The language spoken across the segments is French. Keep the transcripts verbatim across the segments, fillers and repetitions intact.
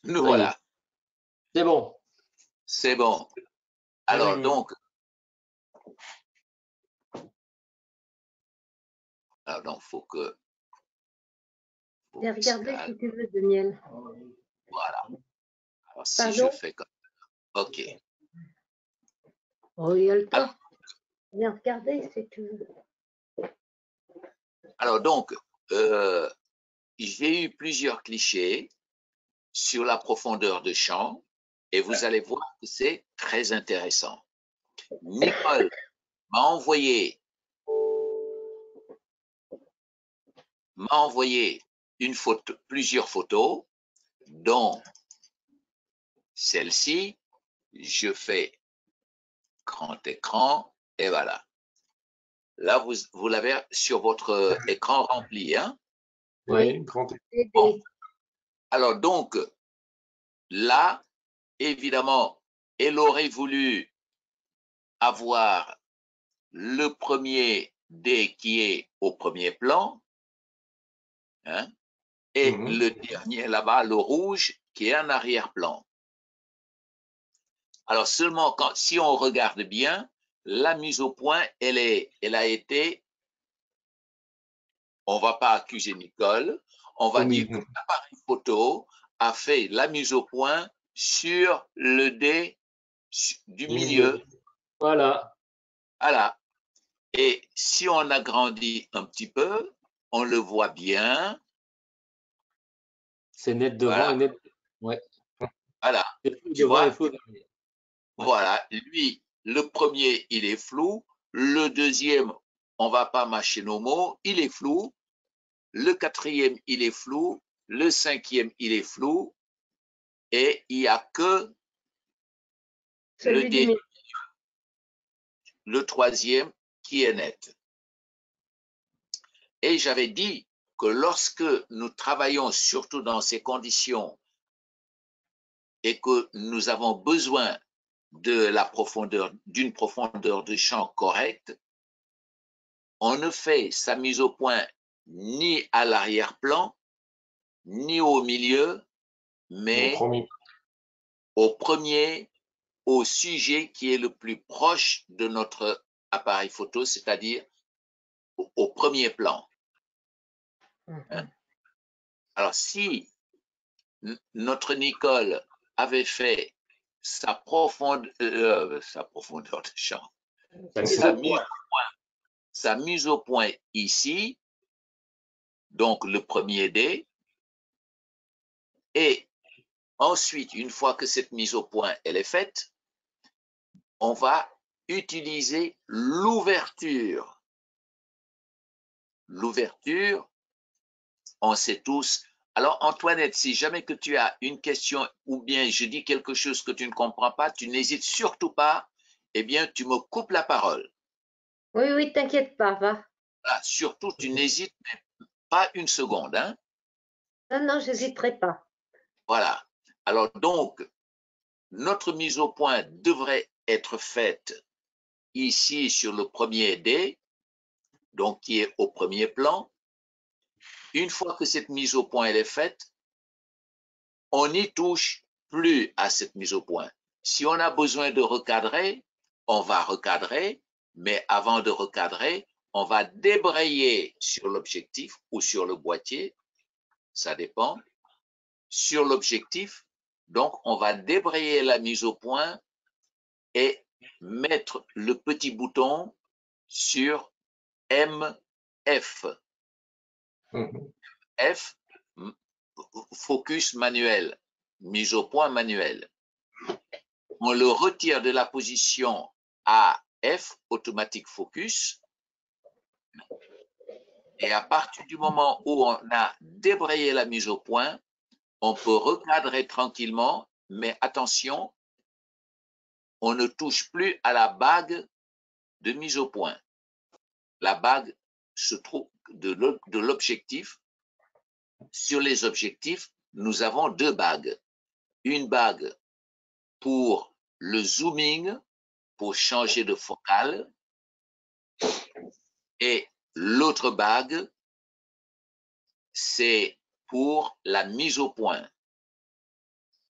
Nous Ça y est. voilà. C'est bon. C'est bon. Alors donc, alors donc, faut que. Faut J'ai que je regardé calme. si tu veux, Daniel. Voilà. Alors si Pardon? je fais comme ça. OK. Oh, il y a le temps. Alors, Viens regarder si tu veux. alors donc, euh, j'ai eu plusieurs clichés sur la profondeur de champ et vous allez voir que c'est très intéressant. Nicole m'a envoyé m'a envoyé une photo, plusieurs photos, dont celle-ci. Je fais grand écran et voilà. Là, vous, vous l'avez sur votre écran rempli. Hein? Oui, grand écran. Bon. Alors donc, là, évidemment, elle aurait voulu avoir le premier dé qui est au premier plan, hein, et Mhm. le dernier là-bas, le rouge, qui est en arrière-plan. Alors seulement quand, si on regarde bien, la mise au point, elle, est, elle a été, on ne va pas accuser Nicole, on va Oui. dire que l'appareil photo a fait la mise au point sur le dé du milieu. Milieu. Voilà. Voilà. Et si on agrandit un petit peu, on le voit bien. C'est net devant Voilà. et net. Ouais. Voilà. C'est flou Tu devant vois, et flou derrière. Ouais. voilà. Lui, le premier, il est flou. Le deuxième, on va pas mâcher nos mots, il est flou. Le quatrième, il est flou. Le cinquième, il est flou. Et il n'y a que Celui le du dé, milieu. le troisième qui est net. Et j'avais dit que lorsque nous travaillons surtout dans ces conditions et que nous avons besoin de la profondeur, d'une profondeur de champ correcte, on ne fait sa mise au point ni à l'arrière-plan, ni au milieu, mais Au premier. au premier, au sujet qui est le plus proche de notre appareil photo, c'est-à-dire au, au premier plan. Hein? Alors, si notre Nicole avait fait sa, profonde, euh, sa profondeur de champ, sa mise, point, sa mise au point ici, donc le premier dé, et ensuite, une fois que cette mise au point elle est faite, on va utiliser l'ouverture. L'ouverture, on sait tous. Alors, Antoinette, si jamais que tu as une question ou bien je dis quelque chose que tu ne comprends pas, tu n'hésites surtout pas, eh bien, tu me coupes la parole. Oui, oui, t'inquiète pas, va. Là, surtout, tu n'hésites pas une seconde. Hein? Non, non, j'hésiterai pas. Voilà. Alors, donc, notre mise au point devrait être faite ici sur le premier dé, donc qui est au premier plan. Une fois que cette mise au point elle est faite, on n'y touche plus à cette mise au point. Si on a besoin de recadrer, on va recadrer, mais avant de recadrer, on va débrayer sur l'objectif ou sur le boîtier, ça dépend, sur l'objectif. Donc, on va débrayer la mise au point et mettre le petit bouton sur M F. Mm-hmm. F, focus manuel, mise au point manuel. On le retire de la position A F, automatique focus. Et à partir du moment où on a débrayé la mise au point, on peut recadrer tranquillement, mais attention, on ne touche plus à la bague de mise au point. La bague se trouve de l'objectif. Sur les objectifs, nous avons deux bagues. Une bague pour le zooming, pour changer de focale, et l'autre bague, c'est pour la mise au point.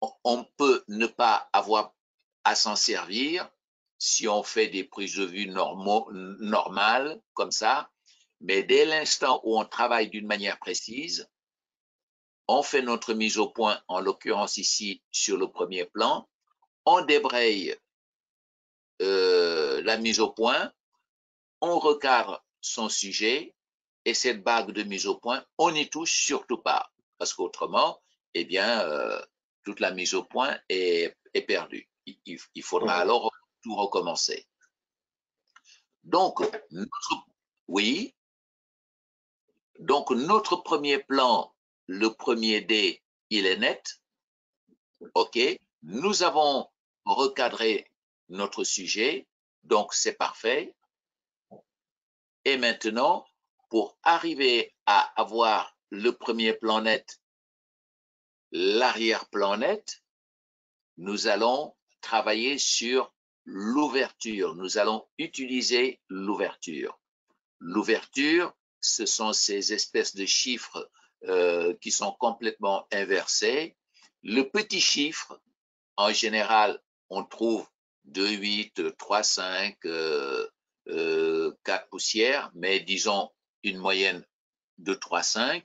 on peut ne pas avoir à s'en servir si on fait des prises de vue normaux, normales, comme ça, mais dès l'instant où on travaille d'une manière précise, on fait notre mise au point, en l'occurrence ici sur le premier plan, on débraye euh, la mise au point, on recadre son sujet, et cette bague de mise au point, on n'y touche surtout pas, parce qu'autrement, eh bien, euh, toute la mise au point est, est perdue. Il, il, il faudra alors tout recommencer. Donc, notre, oui, donc notre premier plan, le premier dé, il est net. OK, nous avons recadré notre sujet, donc c'est parfait. Et maintenant, pour arriver à avoir le premier plan net, l'arrière-plan net, nous allons travailler sur l'ouverture. Nous allons utiliser l'ouverture. L'ouverture, ce sont ces espèces de chiffres euh, qui sont complètement inversés. Le petit chiffre, en général, on trouve deux, huit, trois, cinq, euh, euh, quatre poussières, mais disons une moyenne de trois, cinq.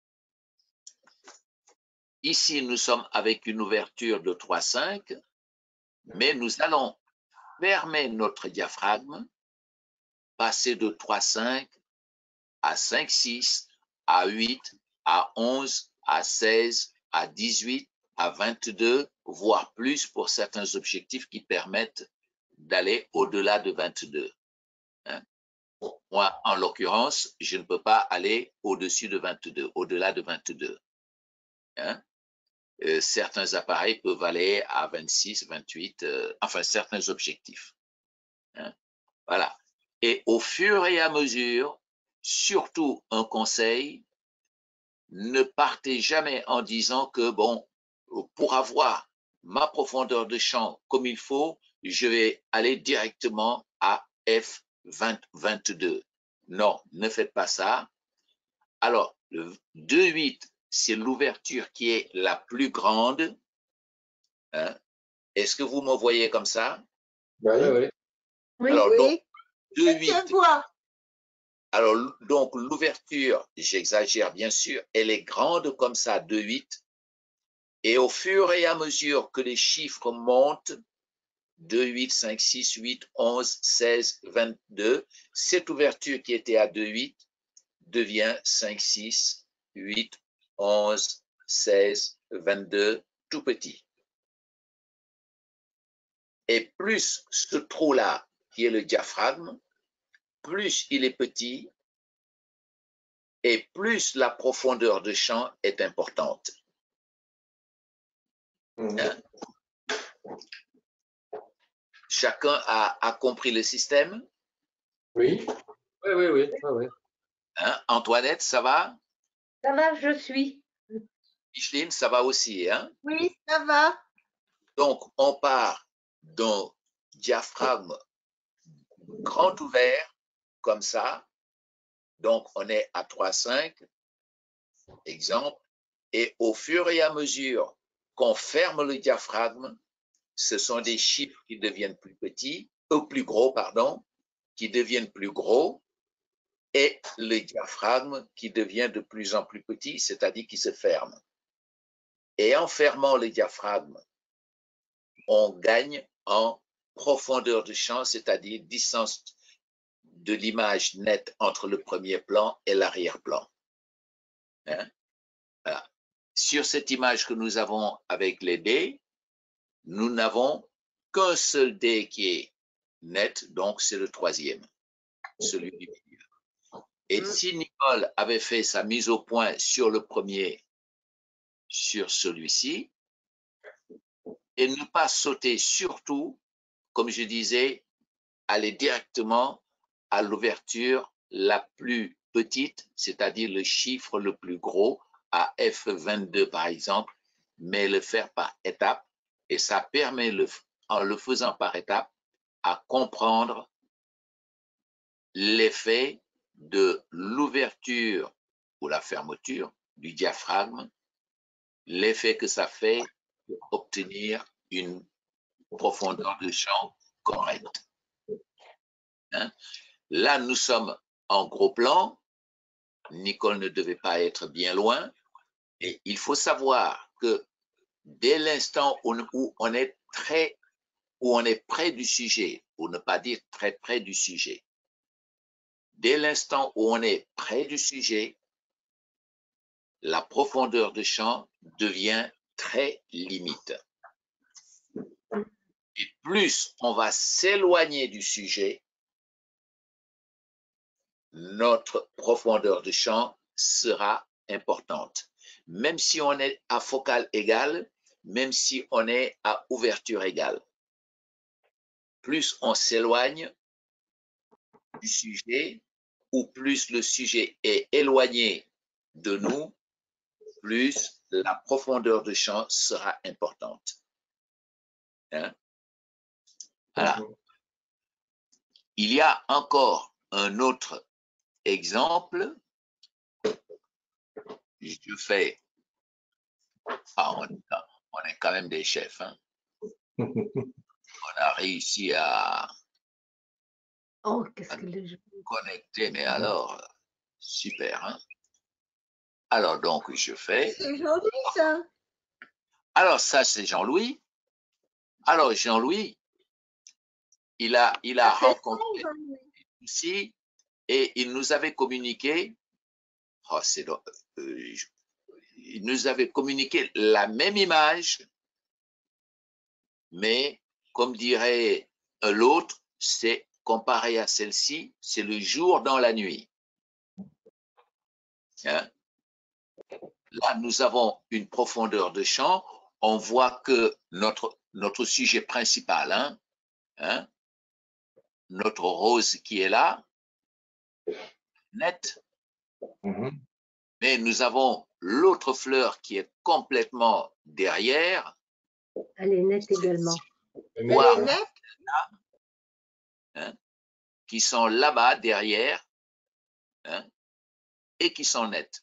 Ici, nous sommes avec une ouverture de trois, cinq, mais nous allons fermer notre diaphragme, passer de trois, cinq à cinq, six, à huit, à onze, à seize, à dix-huit, à vingt-deux, voire plus pour certains objectifs qui permettent d'aller au-delà de vingt-deux. Hein? Moi, en l'occurrence, je ne peux pas aller au-dessus de vingt-deux, au-delà de vingt-deux. Hein? Euh, certains appareils peuvent aller à vingt-six, vingt-huit, euh, enfin certains objectifs. Hein? Voilà. Et au fur et à mesure, surtout un conseil, ne partez jamais en disant que, bon, pour avoir ma profondeur de champ comme il faut, je vais aller directement à F vingt, vingt-deux. Non, ne faites pas ça. Alors, le deux huit, c'est l'ouverture qui est la plus grande. Hein? Est-ce que vous me voyez comme ça? Oui, oui. Oui, Alors, oui. donc, deux huit. Alors, donc, l'ouverture, j'exagère bien sûr, elle est grande comme ça, deux huit. Et au fur et à mesure que les chiffres montent, deux, huit, cinq, six, huit, onze, seize, vingt-deux, cette ouverture qui était à deux huit devient cinq, six, huit, onze, seize, vingt-deux, tout petit. Et plus ce trou-là, qui est le diaphragme, plus il est petit et plus la profondeur de champ est importante. Hein? Chacun a, a compris le système? Oui, oui, oui, oui. oui, oui. Hein? Antoinette, ça va? Ça va, je suis. Micheline, ça va aussi, hein? Oui, ça va. Donc, on part d'un diaphragme grand ouvert, comme ça. Donc, on est à trois, cinq, exemple. Et au fur et à mesure qu'on ferme le diaphragme, ce sont des chiffres qui deviennent plus petits, ou plus gros, pardon, qui deviennent plus gros, et le diaphragme qui devient de plus en plus petit, c'est-à-dire qui se ferme. Et en fermant le diaphragme, on gagne en profondeur de champ, c'est-à-dire distance de l'image nette entre le premier plan et l'arrière-plan. Hein? Voilà. Sur cette image que nous avons avec les dés, nous n'avons qu'un seul dé qui est net, donc c'est le troisième, celui du milieu. Et si Nicole avait fait sa mise au point sur le premier, sur celui-ci, et ne pas sauter surtout, comme je disais, aller directement à l'ouverture la plus petite, c'est-à-dire le chiffre le plus gros, à F vingt-deux par exemple, mais le faire par étapes, et ça permet, le, en le faisant par étapes, à comprendre l'effet de l'ouverture ou la fermeture du diaphragme, l'effet que ça fait pour obtenir une profondeur de champ correcte. Hein? Là, nous sommes en gros plan. Nicole ne devait pas être bien loin. Et il faut savoir que dès l'instant où on est très, où on est près du sujet, pour ne pas dire très près du sujet, dès l'instant où on est près du sujet, la profondeur de champ devient très limite. Et plus on va s'éloigner du sujet, notre profondeur de champ sera importante. Même si on est à focale égale, même si on est à ouverture égale. Plus on s'éloigne du sujet, ou plus le sujet est éloigné de nous, plus la profondeur de champ sera importante. Hein? Voilà. Il y a encore un autre exemple. Je fais. Ah, on, on est quand même des chefs. Hein? On a réussi à, Oh, qu'est-ce à que le jeu. connecter, mais alors, super. Hein? Alors, donc, je fais. C'est gentil, ça. Alors, ça, c'est Jean-Louis. Alors, Jean-Louis, il a, il a rencontré ici et il nous avait communiqué. Oh, c'est euh, il nous avait communiqué la même image, mais comme dirait l'autre, c'est comparé à celle-ci, c'est le jour dans la nuit. Hein? Là, nous avons une profondeur de champ. On voit que notre, notre sujet principal, hein, hein, notre rose qui est là, net, Mhm. mais nous avons l'autre fleur qui est complètement derrière. Elle est nette également. Voir, elle est nette. Hein, qui sont là-bas derrière, hein, et qui sont nets.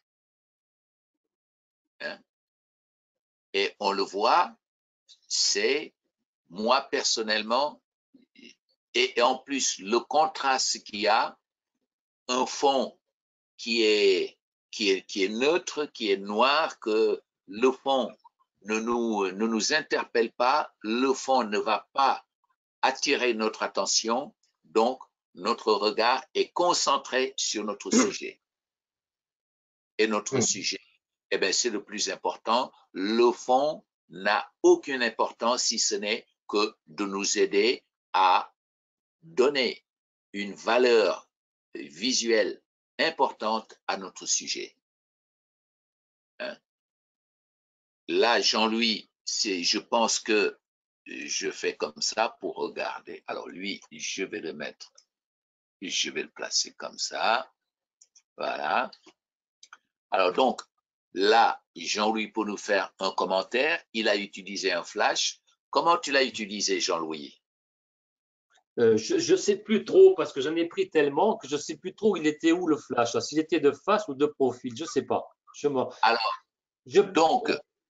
Hein. Et on le voit, c'est moi personnellement, et, et en plus le contraste qu'il y a, un fond qui est, qui est, qui est neutre, qui est noir, que le fond ne nous, ne nous interpelle pas, le fond ne va pas attirer notre attention, donc notre regard est concentré sur notre sujet. Et notre Mmh. sujet, eh bien, c'est le plus important. Le fond n'a aucune importance si ce n'est que de nous aider à donner une valeur visuelle importante à notre sujet. Hein? Là, Jean-Louis, c'est, je pense que je fais comme ça pour regarder. Alors lui, je vais le mettre, je vais le placer comme ça. Voilà. Alors donc, là, Jean-Louis, pour nous faire un commentaire, il a utilisé un flash. Comment tu l'as utilisé, Jean-Louis? Euh, je ne sais plus trop parce que j'en ai pris tellement que je ne sais plus trop il était où le flash. S'il était de face ou de profil, je ne sais pas. Je alors, je... donc,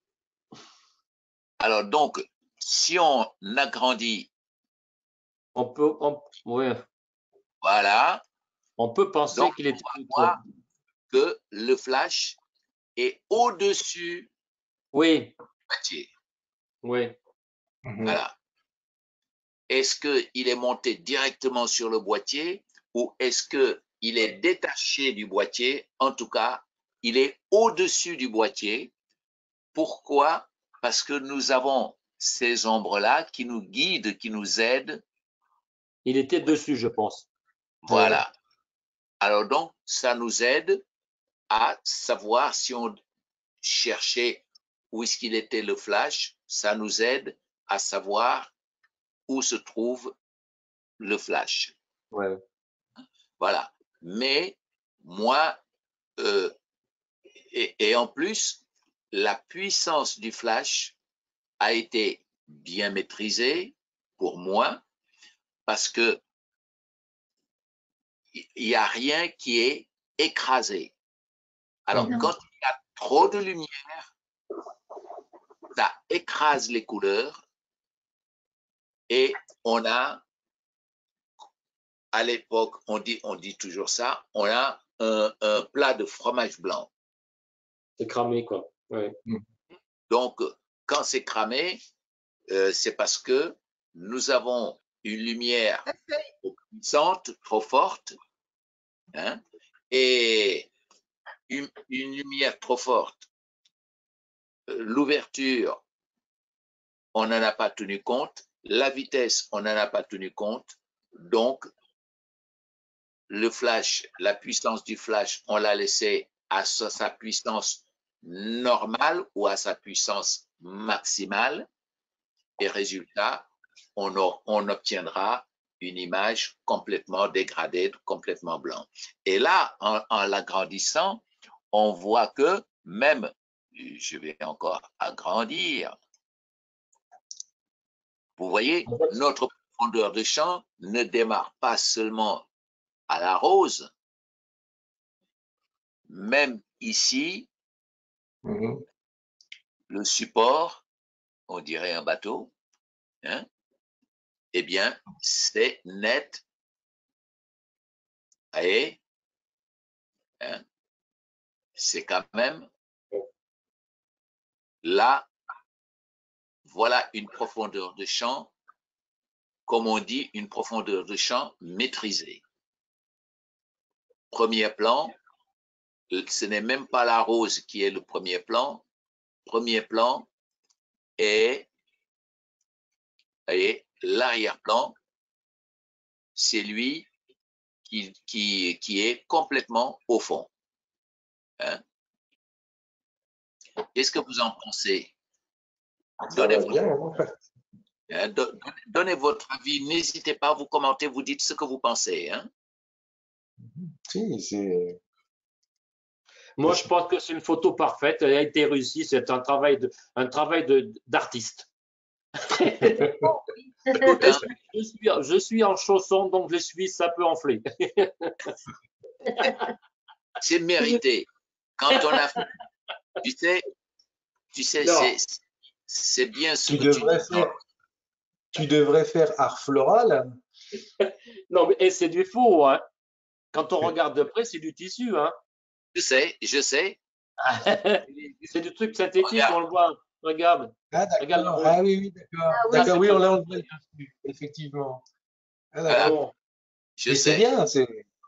alors, donc, si on agrandit, on peut, on, ouais. voilà. On peut penser qu'il était on va voir que le flash est au-dessus oui. du boîtier. Oui. Mmh. Voilà. Est-ce qu'il est monté directement sur le boîtier ou est-ce qu'il est détaché du boîtier? En tout cas, il est au-dessus du boîtier. Pourquoi? Parce que nous avons ces ombres-là qui nous guident, qui nous aident. Il était dessus, je pense. Voilà. Euh... Alors donc, ça nous aide à savoir si on cherchait où est-ce qu'il était le flash, ça nous aide à savoir où se trouve le flash. Ouais. Voilà. Mais moi, euh, et, et en plus, la puissance du flash a été bien maîtrisée pour moi parce que il n'y a rien qui est écrasé. Alors, non. quand il y a trop de lumière, ça écrase les couleurs et on a, à l'époque, on dit, on dit toujours ça, on a un, un plat de fromage blanc. C'est cramé, quoi. Ouais. Donc, quand c'est cramé, euh, c'est parce que nous avons une lumière trop puissante, trop forte, hein, et une, une lumière trop forte. L'ouverture, on n'en a pas tenu compte. La vitesse, on n'en a pas tenu compte. Donc, le flash, la puissance du flash, on l'a laissé à sa, sa puissance normale ou à sa puissance maximale. Et résultat, on, on obtiendra une image complètement dégradée, complètement blanche. Et là, en, en l'agrandissant, on voit que même, je vais encore agrandir, vous voyez, notre profondeur de champ ne démarre pas seulement à la rose, même ici, Mm-hmm. le support, on dirait un bateau, hein, eh bien, c'est net. Et hein, c'est quand même là, voilà une profondeur de champ, comme on dit, une profondeur de champ maîtrisée. Premier plan, ce n'est même pas la rose qui est le premier plan. Premier plan est, et l'arrière-plan, c'est lui qui, qui, qui est complètement au fond. Hein? Qu'est-ce que vous en pensez? Donnez, Ça va bien, hein? Hein, donnez votre avis, n'hésitez pas à vous commenter, vous dites ce que vous pensez. Hein? Si, c'est. Moi, je pense que c'est une photo parfaite. Elle a été réussie. C'est un travail de, un travail de, d'artiste. Écoute, hein, je, suis, je suis en chaussons, donc je suis, ça peut enfler. c'est mérité. Quand on a fait, tu sais, tu sais, c'est, c'est bien ce tu que devrais tu dis. faire, tu devrais faire art floral. Non, mais c'est du faux, hein. Quand on regarde de près, c'est du tissu, hein. Je sais, je sais. C'est du truc synthétique, Regarde. on le voit. Regarde. Ah, Regarde d'accord. le Ah oui, oui, d'accord. Ah oui, D'accord, c'est oui, on pas- l'a enlevé dessus, effectivement. Ah, Voilà. d'accord. Bon. Je Mais c'est sais. bien, c'est.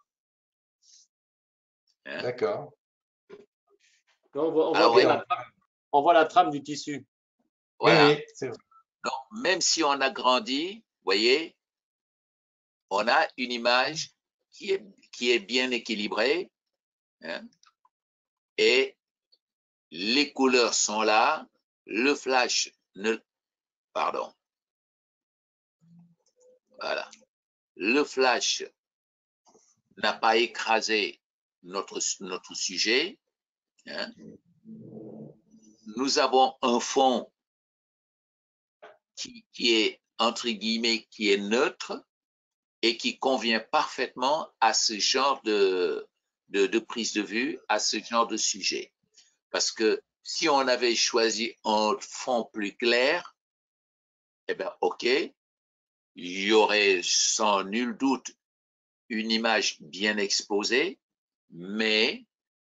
Hein. D'accord. On voit, on voit Ah bien ouais. la trame, on voit la trame du tissu. Voilà. Oui, oui, c'est vrai. Donc, même si on agrandit, vous voyez, on a une image qui est, qui est bien équilibrée. Hein, et les couleurs sont là. Le flash ne... Pardon. Voilà. Le flash n'a pas écrasé notre, notre sujet. Hein. Nous avons un fond qui, qui est, entre guillemets, qui est neutre et qui convient parfaitement à ce genre de, de, de prise de vue, à ce genre de sujet. Parce que si on avait choisi un fond plus clair, eh bien, OK, il y aurait sans nul doute une image bien exposée, mais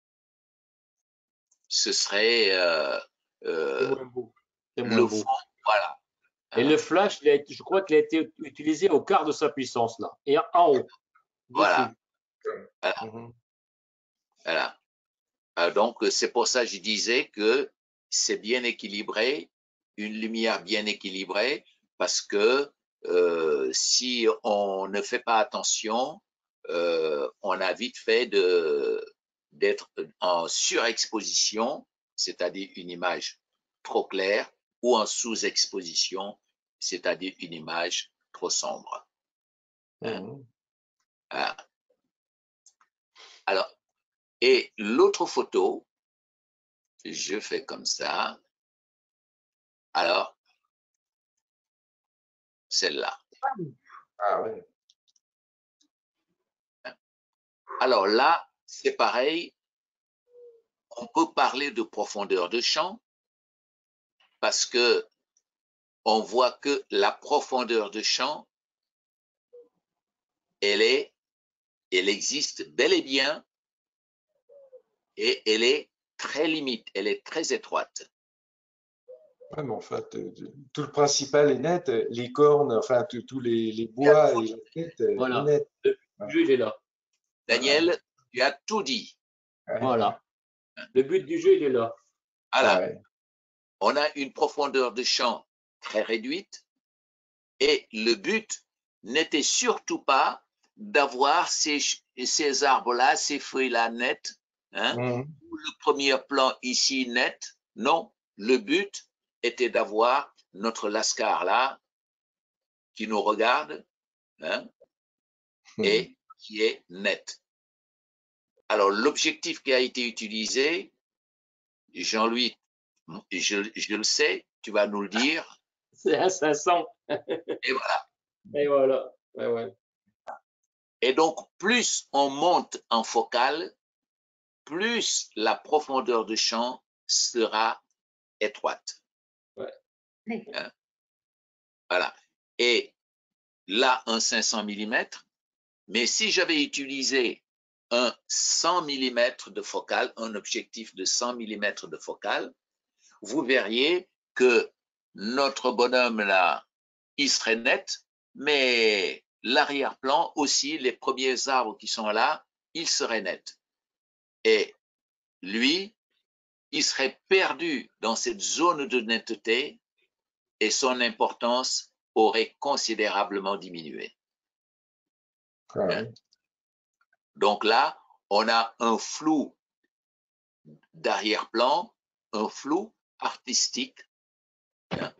ce serait euh, euh, C'est moins beau. C'est moins le beau. fond, voilà. Et le flash, il a été- je crois qu'il a été utilisé au quart de sa puissance, là. Et en haut. Voilà. Dessus. Voilà. Mhm. Voilà. Euh, donc, c'est pour ça que je disais que c'est bien équilibré, une lumière bien équilibrée, parce que euh, si on ne fait pas attention, euh, on a vite fait de d'être en surexposition, c'est-à-dire une image trop claire, ou en sous-exposition, c'est-à-dire une image trop sombre. Hein? Mhm. Voilà. Alors, et l'autre photo, je fais comme ça. Alors, celle-là. Ah ouais. Alors là, c'est pareil. On peut parler de profondeur de champ, parce que on voit que la profondeur de champ, elle est, elle existe bel et bien, et elle est très limite, elle est très étroite. Ouais, mais enfin, t- t- tout le principal est net, les cornes, enfin, t- tous les, les bois et la tête euh, est Voilà. net. Le but du jeu, il est là. Daniel, tu as tout dit. Ouais. Voilà. Le but du jeu, il est là. Voilà. Ouais. On a une profondeur de champ très réduite et le but n'était surtout pas d'avoir ces, ces arbres-là, ces feuilles-là nettes, hein, Mhm. ou le premier plan ici net. Non, le but était d'avoir notre lascar-là qui nous regarde, hein, et qui est net. Alors, l'objectif qui a été utilisé, Jean-Louis, je, je le sais, tu vas nous le dire. C'est à cinq cents. Et voilà. Et voilà. Ouais, ouais. Et donc, plus on monte en focale, plus la profondeur de champ sera étroite. Ouais. Hein? Voilà. Et là, un cinq cents millimètres, mais si j'avais utilisé un cent millimètres de focale, un objectif de cent millimètres de focale, vous verriez que notre bonhomme là, il serait net, mais l'arrière-plan aussi, les premiers arbres qui sont là, il serait net. Et lui, il serait perdu dans cette zone de netteté et son importance aurait considérablement diminué. Ouais. Hein? Donc là, on a un flou d'arrière-plan, un flou artistique. Hein?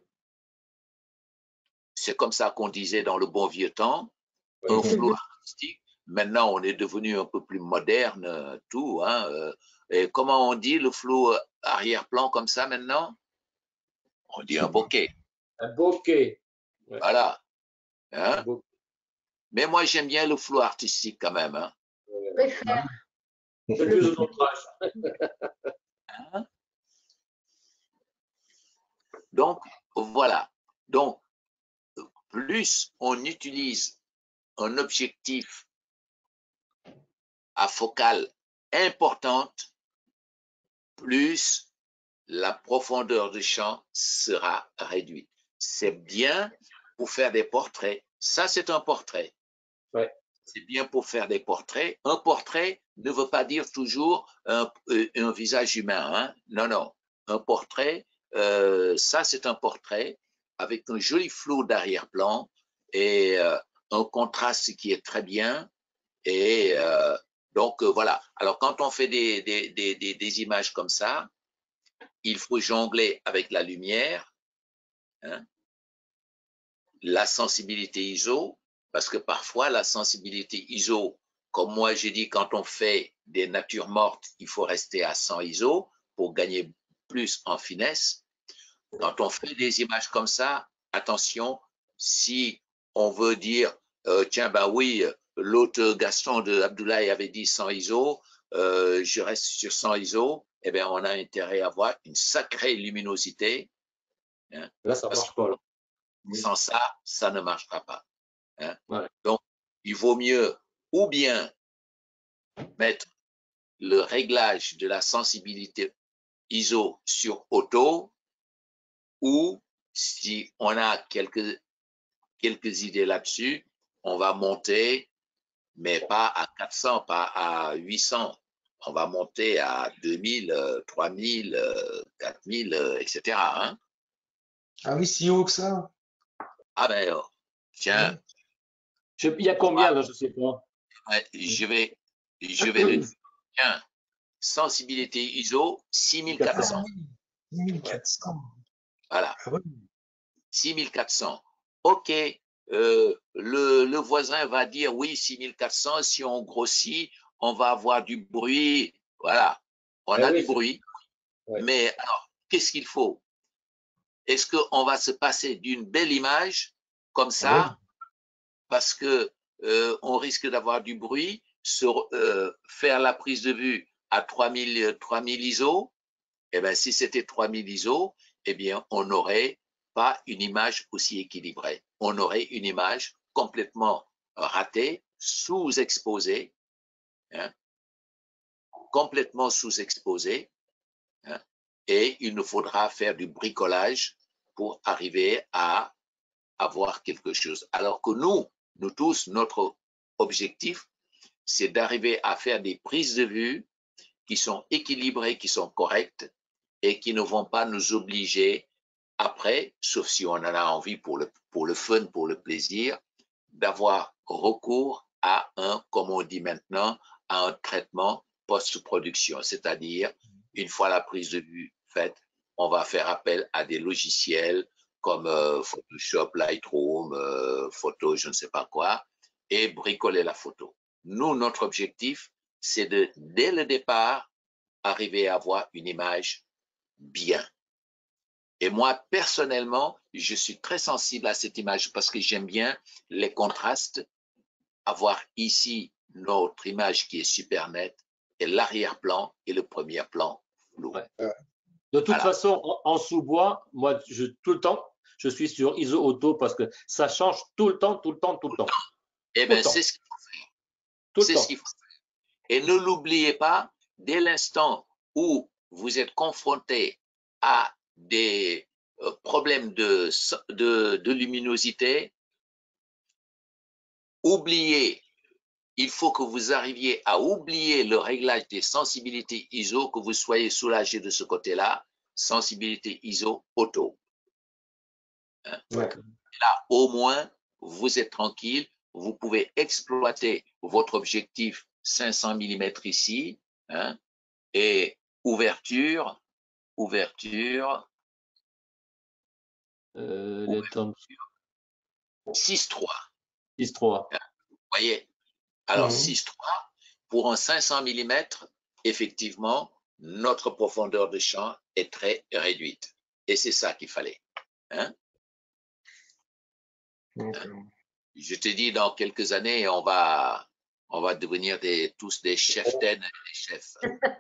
C'est comme ça qu'on disait dans le bon vieux temps, Ouais. un flou artistique. Maintenant, on est devenu un peu plus moderne, tout. Hein? Et comment on dit le flou arrière-plan comme ça maintenant? On dit un bokeh. Un bokeh. Ouais. Voilà. Un Hein? bokeh. Mais moi, j'aime bien le flou artistique quand même. Hein? Je préfère. C'est plus de notre âge. Hein? Donc, voilà. Donc, plus on utilise un objectif à focale importante, plus la profondeur de champ sera réduite. C'est bien pour faire des portraits. Ça, c'est un portrait. Ouais. C'est bien pour faire des portraits. Un portrait ne veut pas dire toujours un, un visage humain. Hein? Non, non. Un portrait, euh, ça, c'est un portrait avec un joli flou d'arrière-plan et euh, un contraste qui est très bien. Et euh, donc, euh, voilà. Alors, quand on fait des, des, des, des, des images comme ça, il faut jongler avec la lumière, hein, la sensibilité I S O, parce que parfois la sensibilité I S O, comme moi j'ai dit, quand on fait des natures mortes, il faut rester à cent I S O pour gagner plus en finesse. Quand on fait des images comme ça, attention, si on veut dire, euh, tiens, ben oui, l'autre Gaston de Abdoulaye avait dit cent I S O, euh, je reste sur cent I S O, eh bien, on a intérêt à avoir une sacrée luminosité. Hein, là, ça ne marche pas. Là. Sans ça, ça ne marchera pas. Hein. Ouais. Donc, il vaut mieux ou bien mettre le réglage de la sensibilité I S O sur auto, ou si on a quelques, quelques idées là-dessus, on va monter, mais pas à quatre cents, pas à huit cents. On va monter à deux mille, trois mille, quatre mille, et cetera. Hein. Ah oui, si haut que ça? Ah ben, oh, tiens, Ouais. Je, il y a combien là, je ne sais pas. ouais, je vais, je vais le dire. Tiens, sensibilité I S O six mille quatre cents. Ah oui, six mille quatre cents. Voilà, Ah oui. six mille quatre cents. OK, euh, le, le voisin va dire oui, six mille quatre cents, si on grossit, on va avoir du bruit. Voilà, on Eh a oui, du bruit. Ouais. Mais alors, qu'est-ce qu'il faut? Est-ce qu'on va se passer d'une belle image comme ça, Oui. parce que euh, on risque d'avoir du bruit, sur, euh, faire la prise de vue à trois mille, trois mille I S O? Eh bien, si c'était trois mille I S O, eh bien, on n'aurait pas une image aussi équilibrée. On aurait une image complètement ratée, sous-exposée, hein, complètement sous-exposée, hein, et il nous faudra faire du bricolage pour arriver à avoir quelque chose. Alors que nous, nous tous, notre objectif, c'est d'arriver à faire des prises de vue qui sont équilibrées, qui sont correctes et qui ne vont pas nous obliger après, sauf si on en a envie pour le, pour le fun, pour le plaisir, d'avoir recours à un, comme on dit maintenant, à un traitement post-production. C'est-à-dire, une fois la prise de vue faite, on va faire appel à des logiciels comme euh, Photoshop, Lightroom, euh, Photo, je ne sais pas quoi, et bricoler la photo. Nous, notre objectif, c'est de, dès le départ, arriver à avoir une image bien. Et moi, personnellement, je suis très sensible à cette image parce que j'aime bien les contrastes, avoir ici notre image qui est super nette et l'arrière-plan et le premier plan flou. Ouais. De toute Voilà. façon, en, en sous-bois, moi, je, tout le temps, je suis sur I S O auto parce que ça change tout le temps, tout le temps, tout le temps. Eh bien, c'est ce qu'il faut faire. Tout le C'est temps. ce qu'il faut faire. Et ne l'oubliez pas, dès l'instant où vous êtes confronté à des euh, problèmes de, de, de luminosité, oubliez, il faut que vous arriviez à oublier le réglage des sensibilités I S O, que vous soyez soulagé de ce côté-là, sensibilité I S O auto. Hein? Ouais. Là, au moins, vous êtes tranquille, vous pouvez exploiter votre objectif cinq cents millimètres ici, hein, et ouverture, ouverture, Euh, les temps six trois. six trois. Vous voyez? Alors, Mhm. six trois, pour un cinq cents millimètres, effectivement, notre profondeur de champ est très réduite. Et c'est ça qu'il fallait. Hein? Okay. Je te dis, dans quelques années, on va, on va devenir des, tous des chefs ten, des chefs.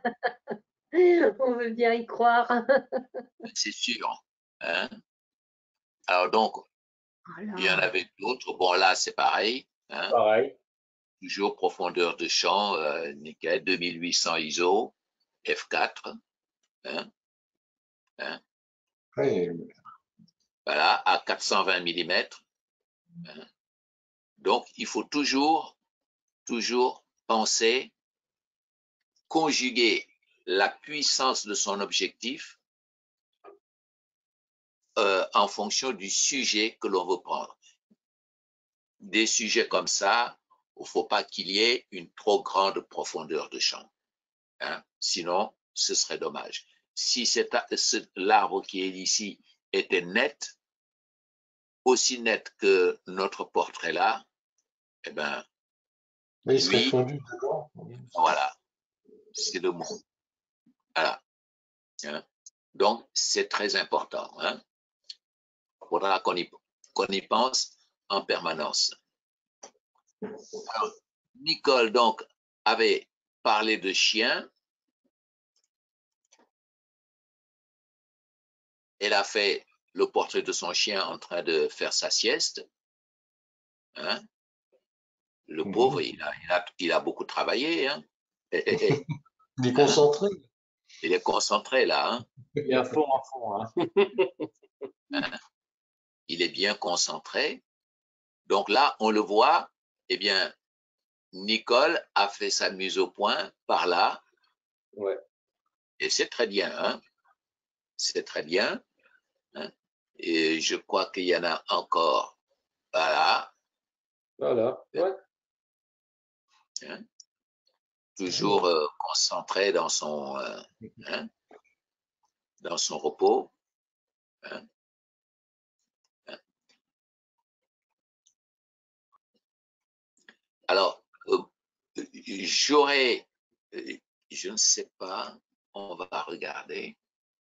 On veut bien y croire. C'est sûr. Hein? Alors donc, Voilà. il y en avait d'autres. Bon, là, c'est pareil. Hein? Pareil. Toujours profondeur de champ, euh, nickel, deux mille huit cents I S O, F quatre. Hein? Hein? Ouais. Voilà, à quatre cent vingt millimètres. Hein? Donc, il faut toujours, toujours penser, conjuguer la puissance de son objectif euh, en fonction du sujet que l'on veut prendre. Des sujets comme ça, il ne faut pas qu'il y ait une trop grande profondeur de champ. Hein? Sinon, ce serait dommage. Si l'arbre qui est ici était net, aussi net que notre portrait là, eh ben, Mais il serait lui, fondu dedans. voilà, c'est le mot. Voilà. Hein? Donc, c'est très important. Hein? Il faudra qu'on y, qu'on y pense en permanence. Alors, Nicole, donc, avait parlé de chien. Elle a fait le portrait de son chien en train de faire sa sieste. Hein? Le Mhm. pauvre, il a, il a, il a beaucoup travaillé. Hein? Et, et, et, Il est concentré. il est concentré là. Hein? Il est à fond, à fond. Hein. Hein? Il est bien concentré. Donc là, on le voit, eh bien, Nicole a fait sa mise au point par là. Ouais. Et c'est très bien. Hein? C'est très bien. Hein? Et je crois qu'il y en a encore. Voilà. Voilà. Ouais. Hein? Toujours euh, concentré dans son, euh, hein? dans son repos. Hein? Hein? Alors, euh, j'aurais, euh, je ne sais pas, on va regarder.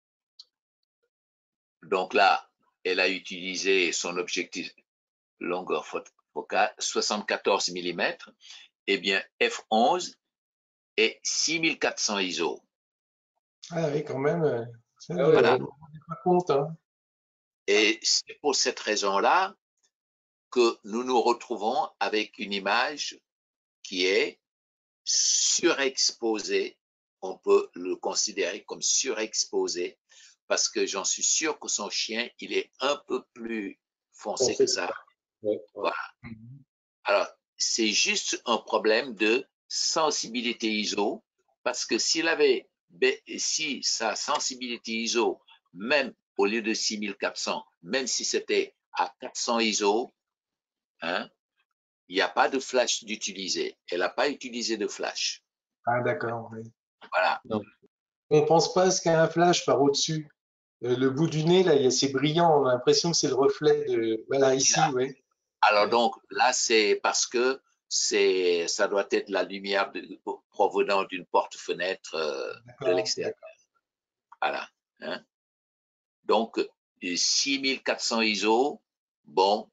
Donc là, elle a utilisé son objectif longueur focale, soixante-quatorze millimètres, eh bien, F onze et six mille quatre cents I S O. Ah oui, quand même. Ça, Ah oui, euh, Voilà. on ne rend pas compte, hein. Et c'est pour cette raison-là que nous nous retrouvons avec une image qui est surexposée. On peut le considérer comme surexposé parce que j'en suis sûr que son chien, il est un peu plus foncé que ça. Ouais, ouais. Voilà. Mhm. Alors, c'est juste un problème de sensibilité I S O parce que s'il avait, si sa sensibilité I S O, même au lieu de six mille quatre cents, même si c'était à quatre cents I S O, hein, il n'y a pas de flash d'utiliser. Elle n'a pas utilisé de flash. Ah, d'accord. Oui. Voilà. Non. On pense pas à ce qu'il y a un flash par au-dessus. Euh, le bout du nez, là, il y a- c'est brillant. On a l'impression que c'est le reflet de. Voilà, ici, oui. Alors Ouais. donc là, c'est parce que c'est, ça doit être la lumière de- provenant d'une porte-fenêtre euh, de D'accord, l'extérieur. d'accord. Voilà. Hein. Donc, six mille quatre cents I S O, bon,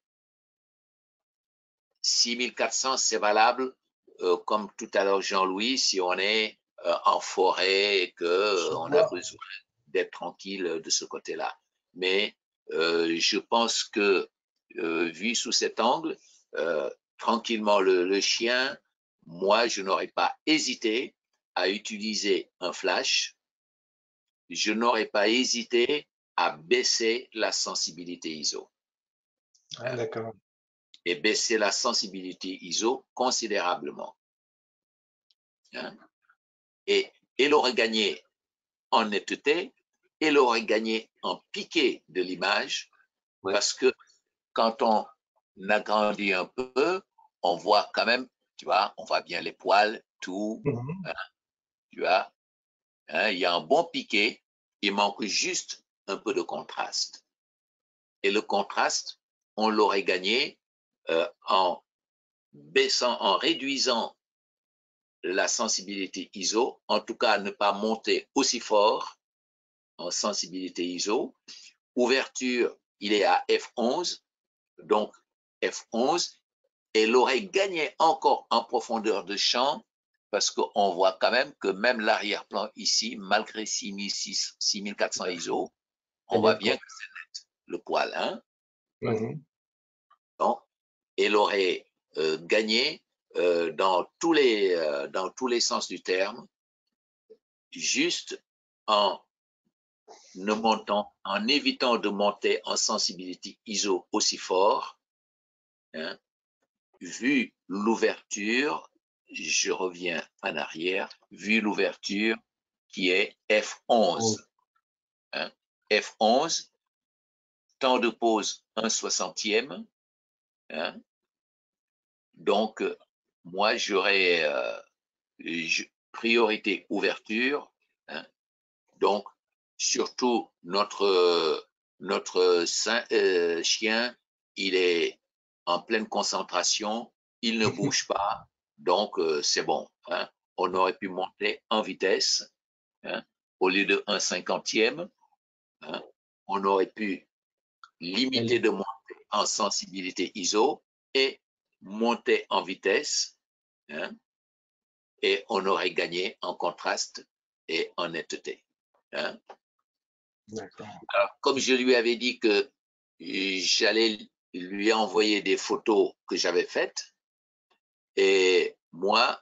six mille quatre cents, c'est valable, euh, comme tout à l'heure Jean-Louis, si on est euh, en forêt et que euh, on a Bois. besoin d'être tranquille de ce côté-là. Mais euh, je pense que, euh, vu sous cet angle, euh, tranquillement le, le chien, moi, je n'aurais pas hésité à utiliser un flash. Je n'aurais pas hésité à baisser la sensibilité I S O. Ah, d'accord. Et baisser la sensibilité I S O considérablement. Hein. Et elle aurait gagné en netteté, elle aurait gagné en piqué de l'image, Ouais. parce que quand on agrandit un peu, on voit quand même, tu vois, on voit bien les poils, tout, Mhm. hein, tu vois, hein, il y a un bon piqué, il manque juste un peu de contraste. Et le contraste, on l'aurait gagné euh, en baissant, en réduisant la sensibilité I S O, en tout cas ne pas monter aussi fort en sensibilité I S O. Ouverture, il est à F onze, donc F onze, et l'aurait gagné encore en profondeur de champ parce qu'on voit quand même que même l'arrière-plan ici, malgré six mille quatre cents I S O, on voit bien que c'est net, le poil. Hein. Mhm. Donc, elle aurait euh, gagné euh, dans, tous les, euh, dans tous les sens du terme, juste en ne montant, en évitant de monter en sensibilité I S O aussi fort. Hein. Vu l'ouverture, je reviens en arrière, vu l'ouverture qui est F onze. Hein. F onze, temps de pause un soixantième. Hein. Donc, moi, j'aurais euh, priorité ouverture. Hein. Donc, surtout notre, notre euh, chien, il est en pleine concentration, il ne bouge pas, donc euh, c'est bon. Hein. On aurait pu monter en vitesse, hein, au lieu de un cinquantième, hein, on aurait pu limiter de monter en sensibilité I S O et monter en vitesse, hein, et on aurait gagné en contraste et en netteté. Hein. D'accord. Alors, comme je lui avais dit que j'allais lui envoyer des photos que j'avais faites, et moi,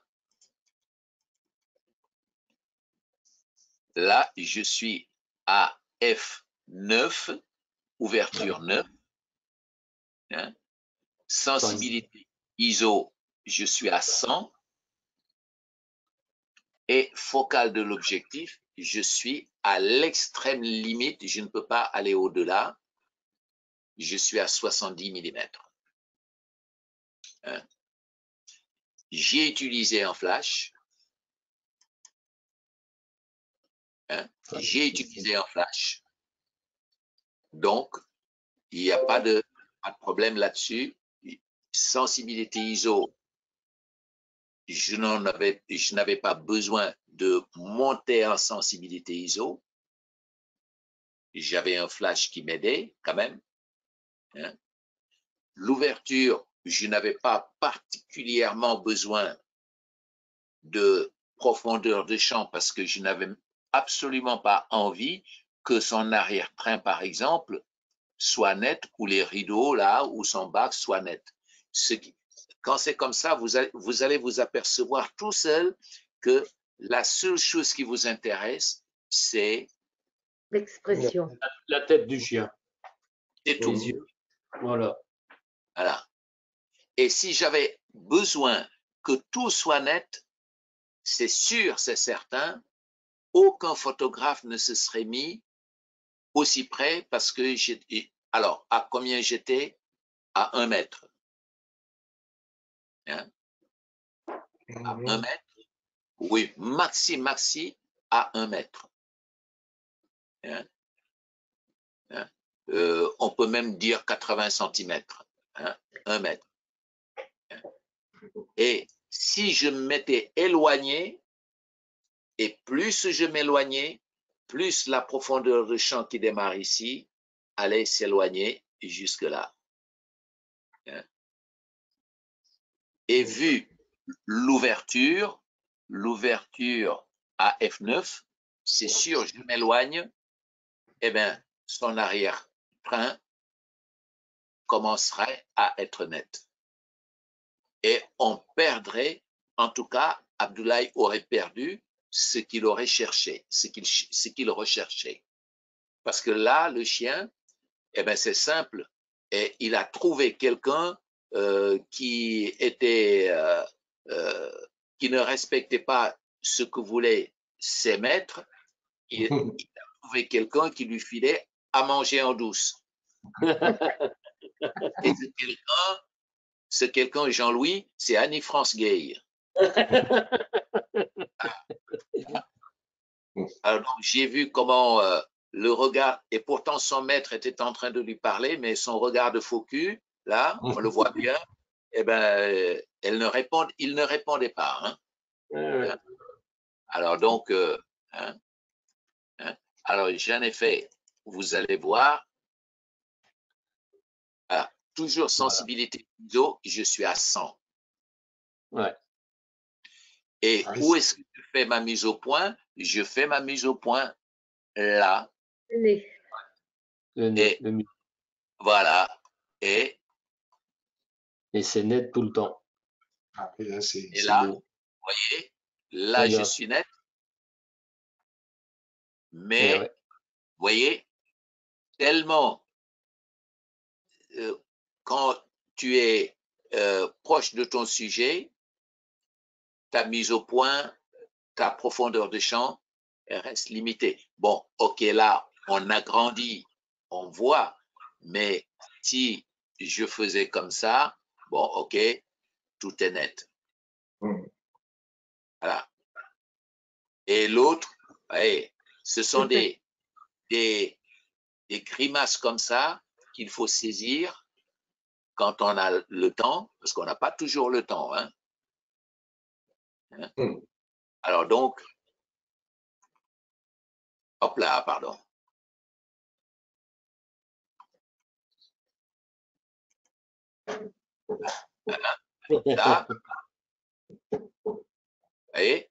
là, je suis à F neuf, ouverture neuf, hein, sensibilité I S O, je suis à cent, et focale de l'objectif, je suis à l'extrême limite, je ne peux pas aller au-delà, je suis à soixante-dix millimètres. Hein. J'ai utilisé un flash. Hein. J'ai utilisé un flash. Donc, il n'y a pas de, pas de problème là-dessus. Sensibilité I S O, je n'en avais, je n'avais pas besoin de monter en sensibilité I S O. J'avais un flash qui m'aidait quand même. Hein. L'ouverture, je n'avais pas particulièrement besoin de profondeur de champ parce que je n'avais absolument pas envie que son arrière-train, par exemple, soit net, ou les rideaux, là, ou son bac soit net. Ce qui, quand c'est comme ça, vous allez, vous allez vous apercevoir tout seul que la seule chose qui vous intéresse, c'est L'expression. La tête du chien, c'est tout. les yeux. Voilà. Voilà. Et si j'avais besoin que tout soit net, c'est sûr, c'est certain, aucun photographe ne se serait mis aussi près parce que j'étais. Alors, à combien j'étais? À un mètre. Hein? À un mètre? Oui, maxi, maxi, à un mètre. Hein? Hein? Euh, on peut même dire quatre-vingts centimètres. Hein? Un mètre. Hein? Et si je m'étais éloigné, et plus je m'éloignais, plus la profondeur de champ qui démarre ici allait s'éloigner jusque-là. Hein? Et vu l'ouverture, l'ouverture à F neuf, c'est sûr, je m'éloigne, eh bien, son arrière-train commencerait à être net. Et on perdrait, en tout cas, Abdoulaye aurait perdu ce qu'il aurait cherché, ce qu'il ce qu'il recherchait. Parce que là, le chien, eh ben, c'est simple, et il a trouvé quelqu'un euh, qui était, euh, euh, qui ne respectait pas ce que voulaient ses maîtres. Il, il a trouvé quelqu'un qui lui filait à manger en douce. Et ce quelqu'un, ce quelqu'un, Jean-Louis, c'est Annie-France Gay. Alors donc, j'ai vu comment euh, le regard, et pourtant son maître était en train de lui parler, mais son regard de faux cul, là, on le voit bien, eh ben, elle ne répond, il ne répondait pas. Hein. Ouais. Hein? Alors donc, euh, hein, hein, alors j'en ai fait, vous allez voir, ah, toujours sensibilité d'eau, je suis à cent. Ouais. Et Ah, où est-ce que je fais ma mise au point? Je fais ma mise au point là, Né. Le nez, et le mu- voilà, et, Et c'est net tout le temps. ah, et là, c'est et c'est là, beau. vous voyez, là, je Regarde. suis net, Eh mais, ouais. vous voyez, tellement, euh, quand tu es euh, proche de ton sujet, ta mise au point, ta profondeur de champ, elle reste limitée. Bon, ok, là, on agrandit, on voit, mais si je faisais comme ça, bon, ok, tout est net. Mm. Voilà. Et l'autre, ouais, ce sont des, des, des grimaces comme ça qu'il faut saisir quand on a le temps, parce qu'on n'a pas toujours le temps. Hein. Hein? Mm. Alors donc, hop là, pardon. Là, vous voyez?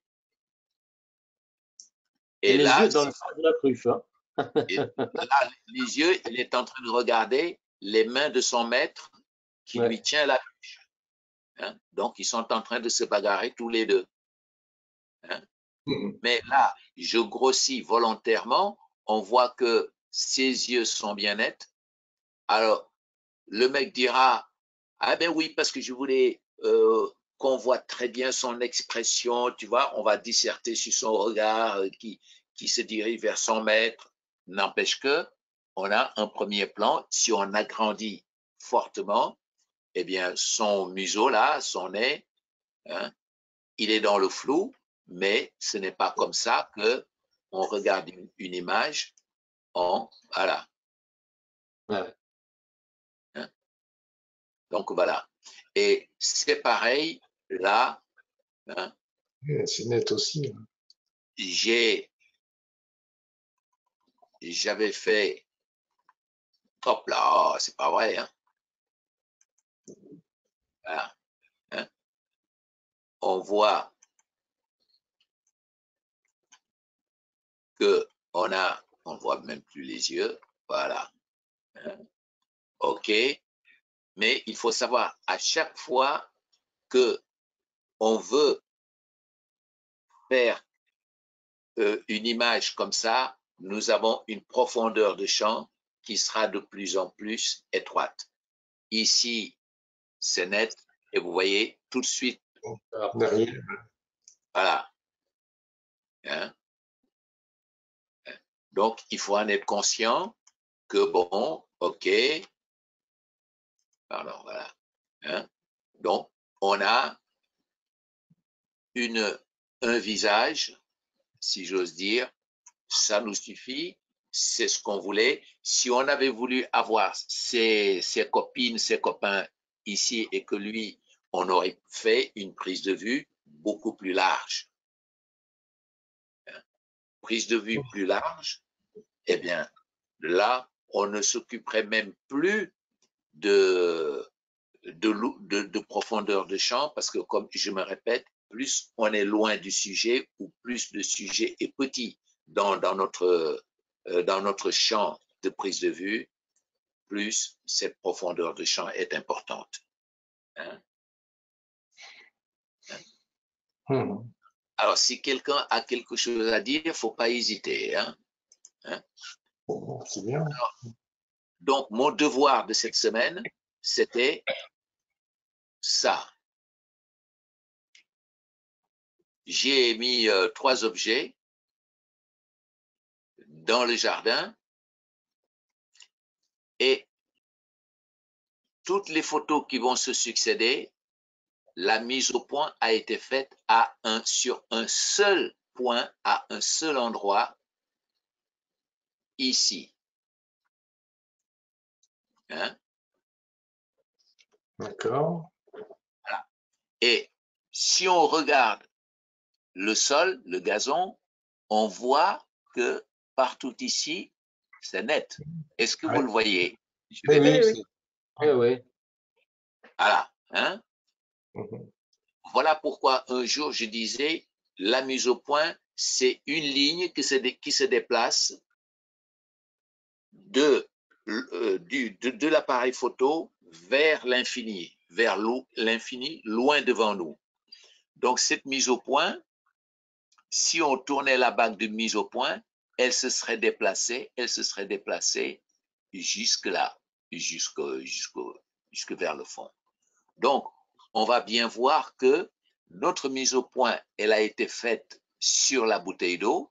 Et Et les là, yeux dans le fond de la truffe. Hein. et là, les yeux, il est en train de regarder les mains de son maître qui Ouais. lui tient la bûche. Hein? Donc, ils sont en train de se bagarrer tous les deux. Hein? Mm. Mais là, je grossis volontairement, on voit que ses yeux sont bien nets. Alors, le mec dira, ah ben oui, parce que je voulais euh, qu'on voit très bien son expression, tu vois, on va disserter sur son regard euh, qui, qui se dirige vers son maître. N'empêche que, on a un premier plan, si on agrandit fortement, eh bien, son museau là, son nez, hein, il est dans le flou, mais ce n'est pas comme ça que on regarde une, une image en, voilà. Ouais. Hein. Donc voilà. Et c'est pareil, là, hein, Yeah, c'est net aussi. Hein. j'ai, j'avais fait, hop là, c'est pas vrai, hein. Voilà, hein. On voit que on a On ne voit même plus les yeux. Voilà. Hein? OK. Mais il faut savoir à chaque fois que on veut faire euh, une image comme ça, nous avons une profondeur de champ qui sera de plus en plus étroite. Ici, c'est net et vous voyez tout de suite. Derrière. Voilà. Hein? Donc, il faut en être conscient que bon, OK. Alors, voilà. Hein? Donc, on a une, un visage, si j'ose dire, ça nous suffit, c'est ce qu'on voulait. Si on avait voulu avoir ses, ses copines, ses copains ici et que lui, on aurait fait une prise de vue beaucoup plus large. Prise de vue plus large, eh bien, là, on ne s'occuperait même plus de, de, de, de profondeur de champ parce que, comme je me répète, plus on est loin du sujet ou plus le sujet est petit dans, dans, notre, euh, dans notre champ de prise de vue, plus cette profondeur de champ est importante. Hein? Hum. Alors, si quelqu'un a quelque chose à dire, il ne faut pas hésiter. Hein? Hein? Bon, c'est bien. Alors, donc, mon devoir de cette semaine, c'était ça. J'ai mis euh, trois objets dans le jardin et toutes les photos qui vont se succéder, la mise au point a été faite à un, sur un seul point, à un seul endroit, ici. Hein? D'accord. Voilà. Et si on regarde le sol, le gazon, on voit que partout ici, c'est net. Est-ce que Ouais. vous le voyez? Je Oui, vais... oui, Oui, c'est- Oui, oui. Voilà. Hein? Mhm. Voilà pourquoi un jour je disais, la mise au point, c'est une ligne qui se, qui se déplace de, euh, du, de, de l'appareil photo vers l'infini, vers l'infini, loin devant nous. Donc cette mise au point, si on tournait la bague de mise au point, elle se serait déplacée, elle se serait déplacée jusque là, jusque, jusque, jusque vers le fond. Donc, on va bien voir que notre mise au point, elle a été faite sur la bouteille d'eau.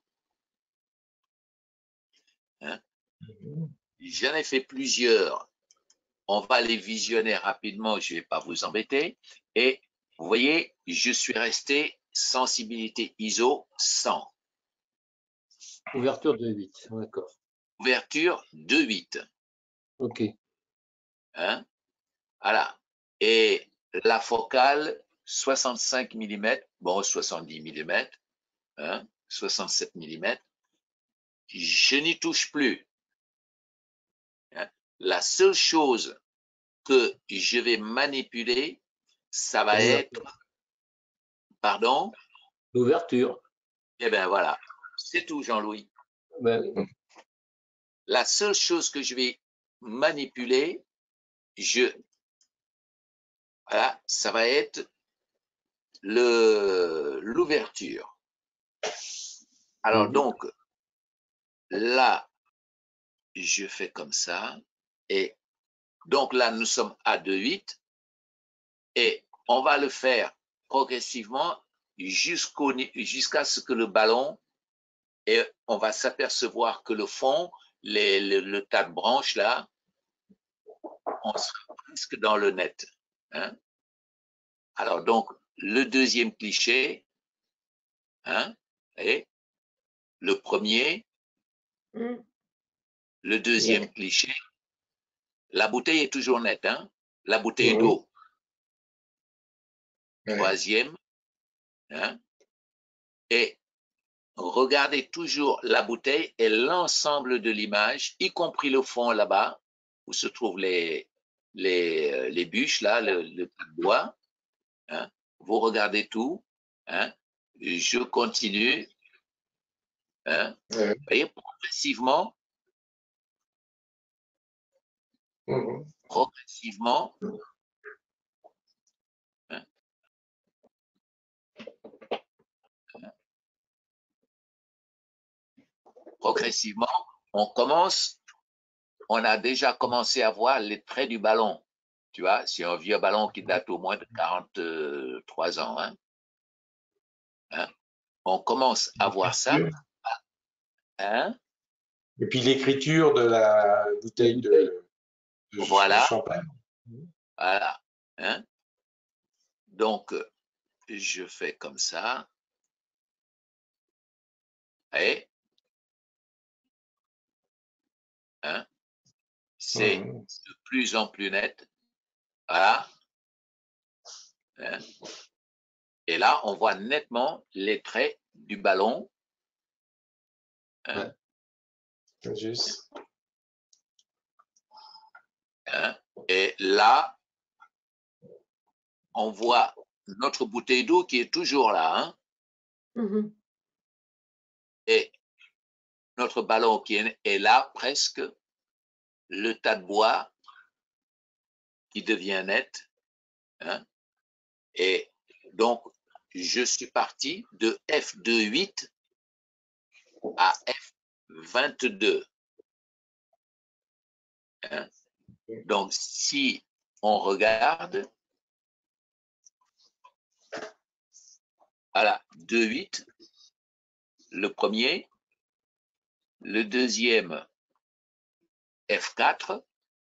Hein? Mhm. J'en ai fait plusieurs. On va les visionner rapidement, je ne vais pas vous embêter. Et vous voyez, je suis resté sensibilité I S O cent. Ouverture de huit, d'accord. Ouverture deux virgule huit. OK. Hein? Voilà. Et la focale, soixante-cinq millimètres, bon, soixante-dix millimètres, hein? soixante-sept millimètres. Je n'y touche plus. Hein? La seule chose que je vais manipuler, ça va être, pardon? L'ouverture. Eh bien voilà, c'est tout Jean-Louis. Ben, La seule chose que je vais manipuler, je, voilà, ça va être le, l'ouverture. Alors mhm. donc, là, je fais comme ça, et donc là, nous sommes à deux virgule huit, et on va le faire progressivement jusqu'au, jusqu'à ce que le ballon, et on va s'apercevoir que le fond, les, le, le tas de branches là, on sera presque dans le net. Hein? Alors donc, le deuxième cliché, hein, et le premier, mm, le deuxième yes. cliché, la bouteille est toujours nette, hein, la bouteille Mhm. d'eau. Ouais. Troisième, hein, et regardez toujours la bouteille et l'ensemble de l'image, y compris le fond là-bas, où se trouvent les, les, les bûches, là, le, le tas de bois. Hein, vous regardez tout. Hein, je continue. Hein? Ouais. Vous voyez, progressivement, Mhm. progressivement, hein, progressivement, on commence, on a déjà commencé à voir les traits du ballon. Tu vois, c'est un vieux ballon qui date au moins de quarante-trois ans. Hein. Hein. On commence à voir ça. Hein. Et puis l'écriture de la bouteille de, de Voilà. champagne. Voilà. Hein. Donc, je fais comme ça. Et hein, c'est Mhm. de plus en plus net. Voilà. Hein. Et là, on voit nettement les traits du ballon. Hein. Ouais. Juste. Hein. Et là, on voit notre bouteille d'eau qui est toujours là. Hein. Mhm. Et notre ballon qui est, est là, presque. Le tas de bois qui devient net. Hein. Et donc, je suis parti de F deux huit à F vingt-deux. Hein. Donc, si on regarde, voilà, deux huit, le premier, le deuxième, F quatre.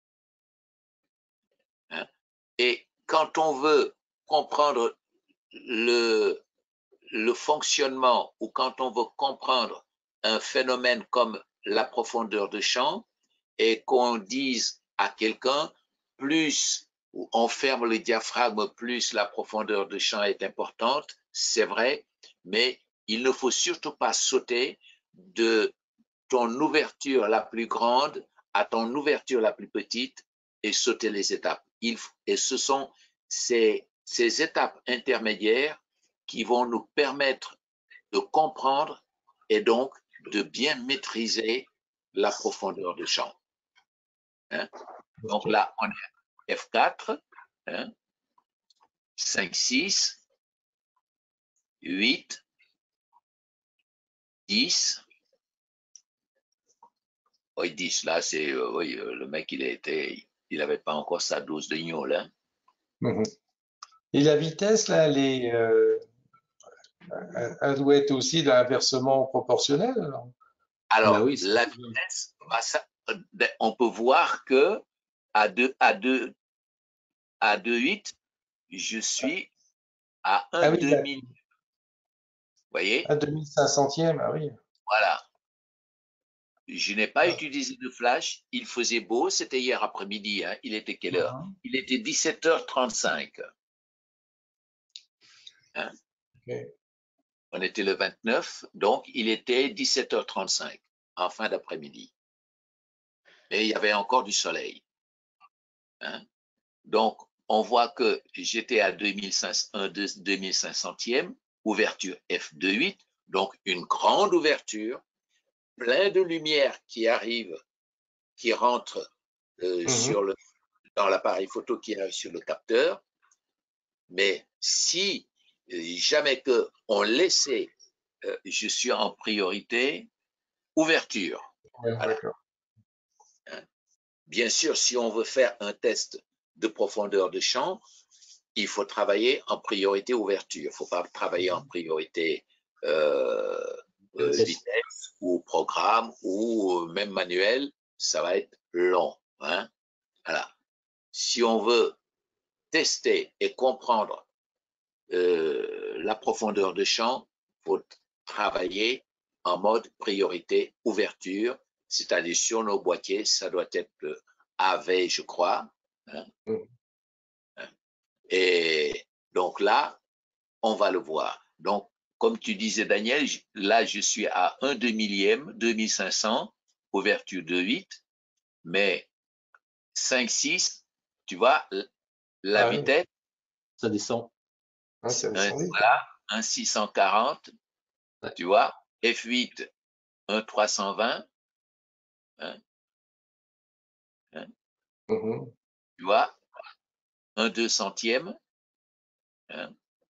Hein. Et quand on veut comprendre le, le fonctionnement ou quand on veut comprendre un phénomène comme la profondeur de champ et qu'on dise à quelqu'un, plus on ferme le diaphragme, plus la profondeur de champ est importante, c'est vrai, mais il ne faut surtout pas sauter de ton ouverture la plus grande à ton ouverture la plus petite et sauter les étapes. Il, et ce sont ces, ces étapes intermédiaires qui vont nous permettre de comprendre et donc de bien maîtriser la profondeur de champ. Hein? Donc là, on est F quatre, hein? cinq, six, huit, dix. Oui, dix, là, c'est, euh, oui, euh, le mec, il était, il n'avait pas encore sa dose de gnôle. Hein? Mhm. Et la vitesse, là, elle est, euh, elle doit être aussi d'inversement proportionnel, alors. Alors, Ben oui, la vitesse, bah, ça, on peut voir que à deux, à deux, à deux huit, je suis à un Ah oui, là, demi. Vous voyez? un demi-cinq centième, ah oui. Voilà. Je n'ai pas Ah. utilisé de flash. Il faisait beau. C'était hier après-midi. Hein. Il était quelle heure? Mhm. Il était dix-sept heures trente-cinq. Hein. Okay. On était le vingt-neuf, donc il était dix-sept heures trente-cinq en fin d'après-midi. Mais il y avait encore du soleil. Hein. Donc, on voit que j'étais à deux mille cinq centièmes, ouverture F deux huit, donc une grande ouverture, plein de lumière qui arrive, qui rentre euh, Mhm. sur le, dans l'appareil photo qui arrive sur le capteur. Mais si euh, jamais que on laissait, euh, je suis en priorité ouverture. Ouais, Voilà. d'accord. Hein. Bien sûr, si on veut faire un test de profondeur de champ, il faut travailler en priorité ouverture. Il ne faut pas travailler en priorité euh, euh, vitesse ou programme ou même manuel. Ça va être long. Hein. Voilà. Si on veut tester et comprendre euh, la profondeur de champ, il faut travailler en mode priorité ouverture, c'est-à-dire sur nos boîtiers, ça doit être A V, je crois. Hein. Mhm. Et donc là, on va le voir. Donc, comme tu disais, Daniel, là, je suis à un demi-millième, deux mille cinq cents, ouverture de huit, mais cinq, six, tu vois, la Ah oui, vitesse, ça descend. ah, ça un, descend vite. voilà, un six cent quarante, Ouais. tu vois, F huit, un trois cent vingt, hein, hein, Mhm. tu vois, un deux centième, hein,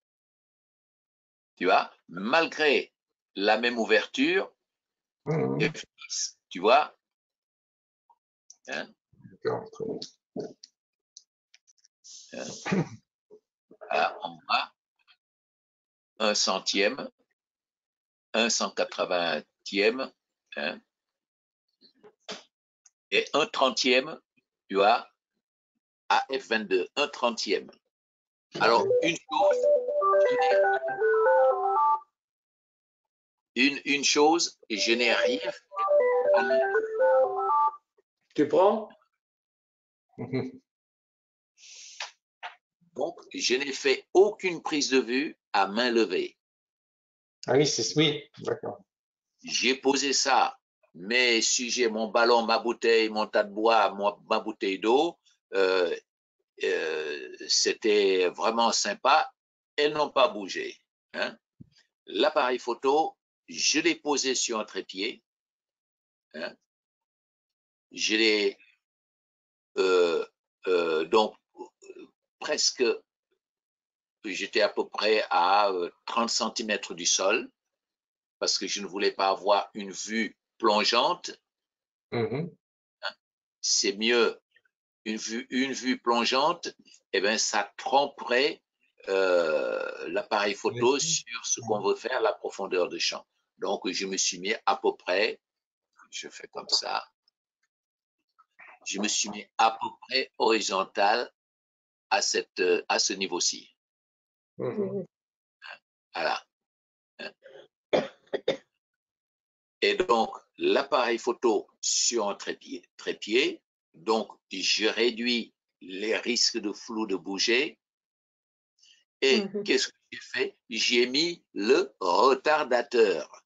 tu vois, malgré la même ouverture, Mhm. F dix, tu vois, hein, D'accord, très bien. hein, voilà, on voit un centième, un cent quatre-vingtième, hein, et un trentième, tu vois, à F vingt-deux, un trentième. Alors, une chose, une, une chose, je n'ai rien fait à main levée. Tu prends? Mhm. Donc, je n'ai fait aucune prise de vue à main levée. Ah oui, c'est oui, d'accord. J'ai posé ça, mais si j'ai mon ballon, ma bouteille, mon tas de bois, ma, ma bouteille d'eau, euh, euh, c'était vraiment sympa. Elles n'ont pas bougé, hein. L'appareil photo, je l'ai posé sur un trépied, hein. Je l'ai euh, euh, donc presque, j'étais à peu près à euh, trente centimètres du sol parce que je ne voulais pas avoir une vue plongeante. Mhm. C'est mieux une vue, une vue plongeante, eh bien, ça tromperait euh, l'appareil photo sur ce qu'on veut faire, la profondeur de champ. Donc, je me suis mis à peu près, je fais comme ça, je me suis mis à peu près horizontal à, cette, à ce niveau-ci. Mhm. Voilà. Et donc, l'appareil photo sur un trépied, trépied, donc je réduis les risques de flou de bouger. Et Mhm. qu'est-ce que j'ai fait? J'ai mis le retardateur.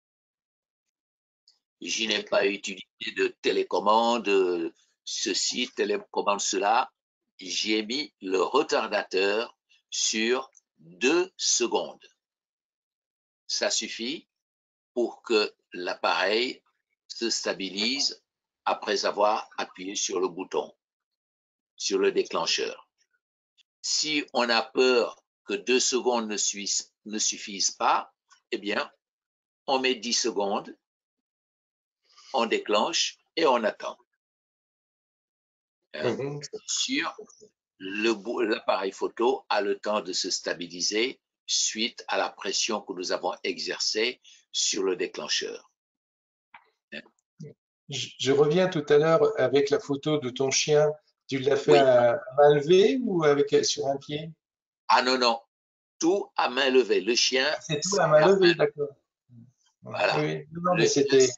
Je n'ai pas utilisé de télécommande, ceci, télécommande cela. J'ai mis le retardateur sur deux secondes. Ça suffit pour que l'appareil se stabilise après avoir appuyé sur le bouton, sur le déclencheur. Si on a peur que deux secondes ne, suffisent, ne suffisent pas, eh bien, on met dix secondes, on déclenche et on attend. Hein? Mhm. Sur l'appareil photo a le temps de se stabiliser suite à la pression que nous avons exercée sur le déclencheur. Hein? Je, je reviens tout à l'heure avec la photo de ton chien. Tu l'as fait Oui. à, à main levée ou avec sur un pied? Ah non, non, tout à main levée. Le chien, Ah, c'est tout c'est à main à levée, main. d'accord. Oui, Voilà. oui. Non, mais Le chien, c'était,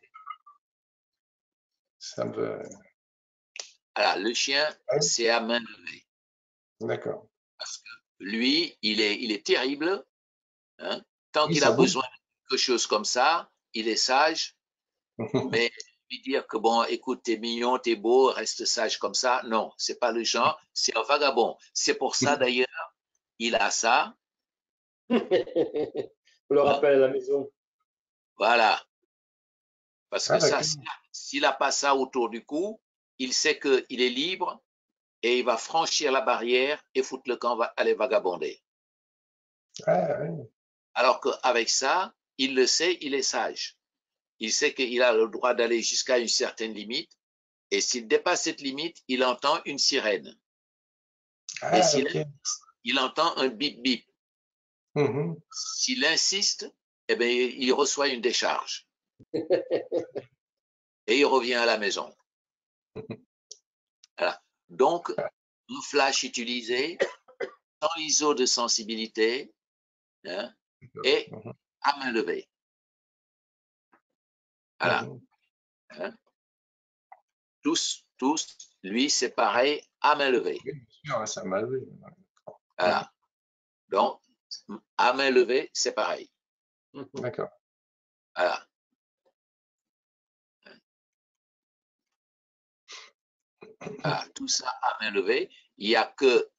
ça me, voilà. Le chien, ouais, c'est à main levée. d'accord. Parce que lui, il est, il est terrible. Hein? Tant Oui, qu'il ça a bouge. besoin de quelque chose comme ça, il est sage. Mais lui dire que bon, écoute, t'es mignon, t'es beau, reste sage comme ça, non, c'est pas le genre, c'est un vagabond. C'est pour ça d'ailleurs, il a ça. On le Hein? rappelle à la maison. Voilà. Parce Ah, que ça, d'accord. s'il n'a pas ça autour du cou, il sait qu'il est libre et il va franchir la barrière et foutre le camp, va aller vagabonder. Ah, oui. Alors qu'avec ça, il le sait, il est sage. Il sait qu'il a le droit d'aller jusqu'à une certaine limite. Et s'il dépasse cette limite, il entend une sirène. Et Ah, s'il ok. il entend un bip bip. Mhm. S'il insiste, eh bien, il reçoit une décharge. Et il revient à la maison. Voilà. Donc, un flash utilisé sans I S O de sensibilité, hein, et Mhm. à main levée. Voilà. Mhm. Hein. Tous, tous, lui, c'est pareil, à main levée. Oui, bien sûr, ça m'a levé. Voilà. Donc, à main levée, c'est pareil. D'accord. Voilà. Voilà. Tout ça à main levée. Il n'y a que,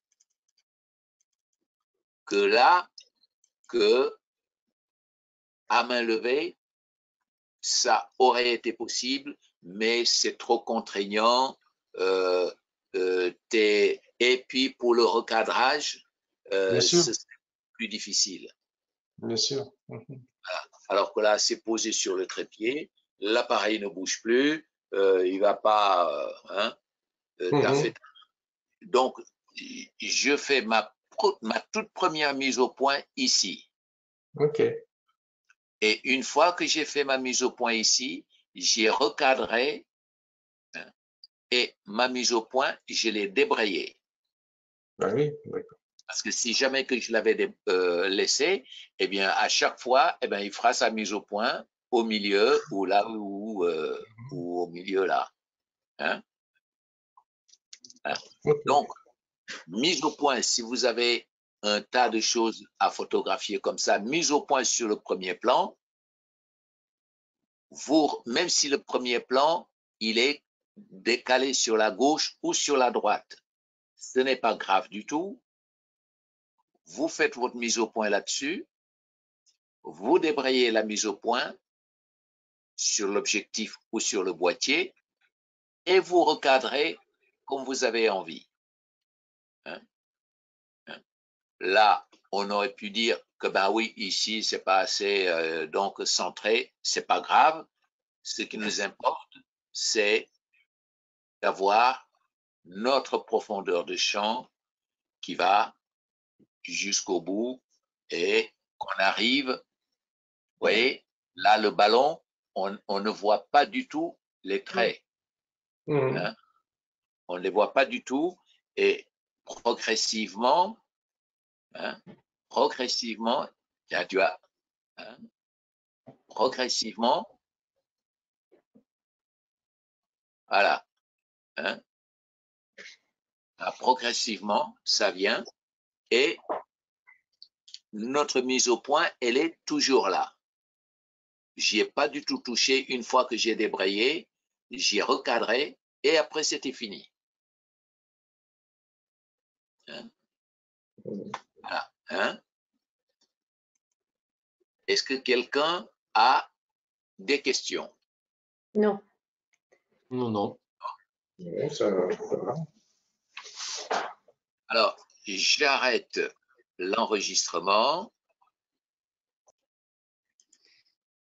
que là, que à main levée, ça aurait été possible, mais c'est trop contraignant. Euh, euh, t'es- et puis pour le recadrage, euh, Bien sûr, ce serait plus difficile. bien sûr. Mhm. Alors que là, c'est posé sur le trépied, l'appareil ne bouge plus, euh, il va pas, euh, hein, euh, t'as Mhm. fait. Donc, je fais ma, pro- ma toute première mise au point ici. Ok, Et une fois que j'ai fait ma mise au point ici, j'ai recadré, hein, et ma mise au point, je l'ai débrayée. ah oui, d'accord. Parce que si jamais que je l'avais dé- euh, laissé, eh bien, à chaque fois, eh bien, il fera sa mise au point au milieu ou là où, euh, ou au milieu là. Hein, hein. Ok. Donc, mise au point, si vous avez un tas de choses à photographier comme ça, mise au point sur le premier plan, vous, même si le premier plan, il est décalé sur la gauche ou sur la droite, ce n'est pas grave du tout. Vous faites votre mise au point là-dessus, vous débrayez la mise au point sur l'objectif ou sur le boîtier et vous recadrez comme vous avez envie. Hein, hein. Là, on aurait pu dire que ben oui, ici, c'est pas assez euh, donc centré, c'est pas grave. Ce qui nous importe, c'est d'avoir notre profondeur de champ qui va jusqu'au bout et qu'on arrive, vous voyez, là, le ballon, on, on ne voit pas du tout les traits. Mhm. Hein, on ne les voit pas du tout et progressivement, hein, progressivement, tiens, tu as, hein, progressivement, voilà, hein, progressivement, ça vient et notre mise au point, elle est toujours là. J'y ai pas du tout touché une fois que j'ai débrayé, j'ai recadré et après c'était fini. Hein, voilà, hein. Est-ce que quelqu'un a des questions? Non. Non, non. Ouais, ça, ça va. Alors, j'arrête l'enregistrement.